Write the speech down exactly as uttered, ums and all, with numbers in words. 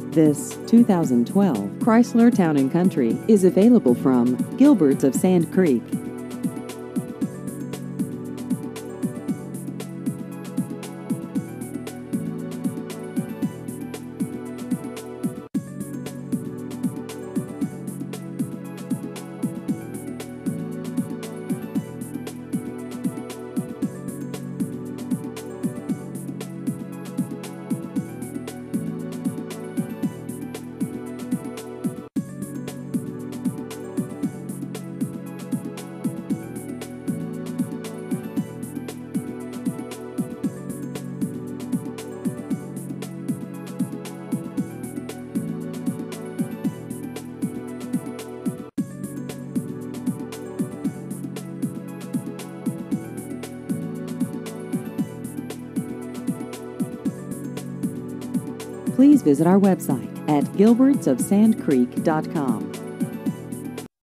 This two thousand twelve Chrysler Town and Country is available from Gilbert's of Sand Creek. Please visit our website at gilberts of sand creek dot com.